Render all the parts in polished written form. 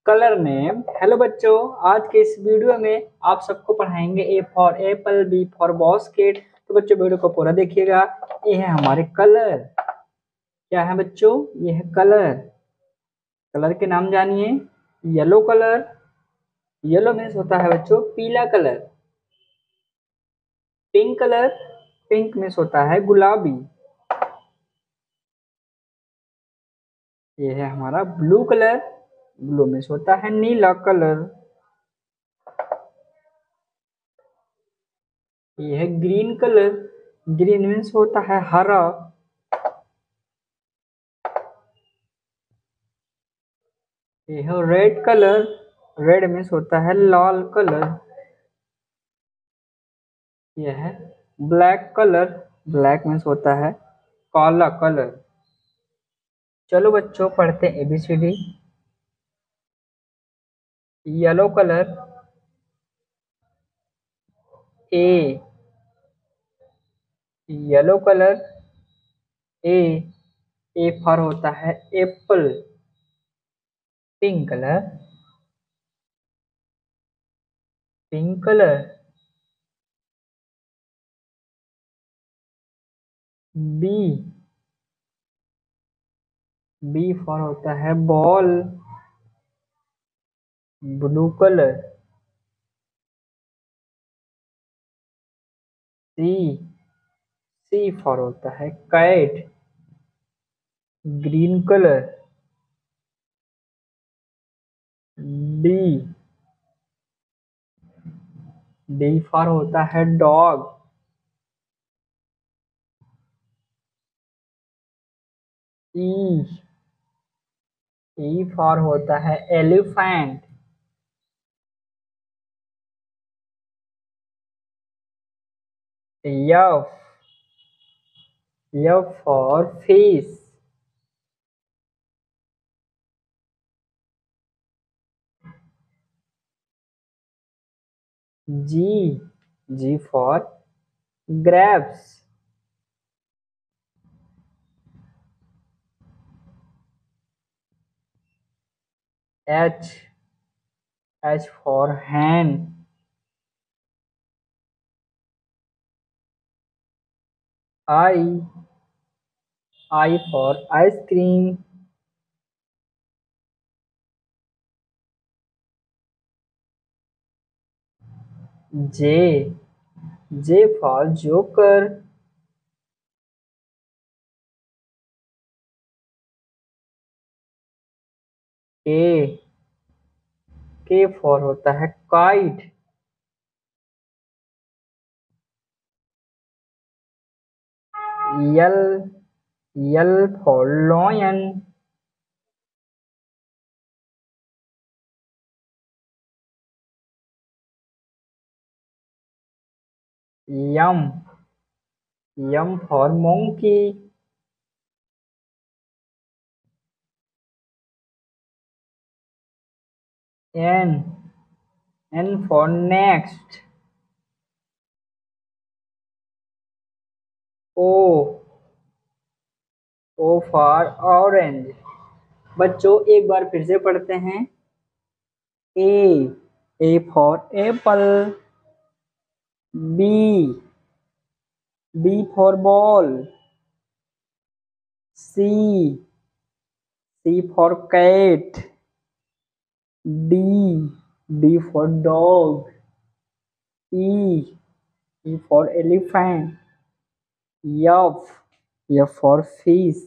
Colour name. Hello बच्चों, आज के इस वीडियो में आप सबको पढ़ाएंगे A for apple, B for basket. तो बच्चों वीडियो को पूरा देखिएगा। ये है हमारे कलर। क्या है बच्चों? ये है कलर। कलर के नाम जानिए। Yellow colour. येलो मीन्स होता है बच्चों पीला colour. Pink colour. Pink means होता है गुलाबी। ये है हमारा ब्लू कलर। ब्लू मीन्स होता है नीला कलर। ये है ग्रीन कलर। ग्रीन मीन्स होता है हरा। ये है रेड कलर। रेड मीन्स होता है लाल कलर। यह है ब्लैक कलर। ब्लैक मीन्स होता है काला कलर। चलो बच्चों पढ़ते हैं ABCD। Yellow colour A. Yellow colour A. A for होता है apple. Pink colour. Pink colour B. B for होता है ball. Blue colour C. C for होता है cat. Green colour D. D for होता है डॉग। ई। ई फॉर होता है elephant. F. F for fish. G. G for grapes. H. H for hen. I. I for ice cream. J. J for joker. K. K for होता है kite. L. L for lion. M. M for monkey. N. N for next. O. O for orange. बच्चों एक बार फिर से पढ़ते हैं। A. A for apple. B. B for ball. C. C for cat. D. D for dog. E. E for elephant. F. F for fish.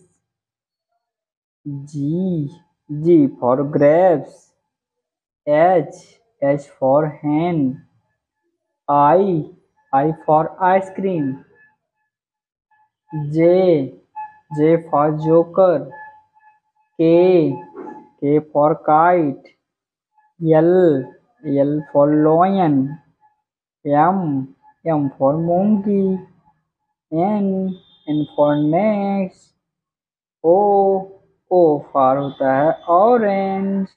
G. G for grapes. H. H for hen। I. I for ice cream. J. J for joker. K. K for kite. L. L for lion. M. M for monkey. N. N for next. O. O for होता है orange.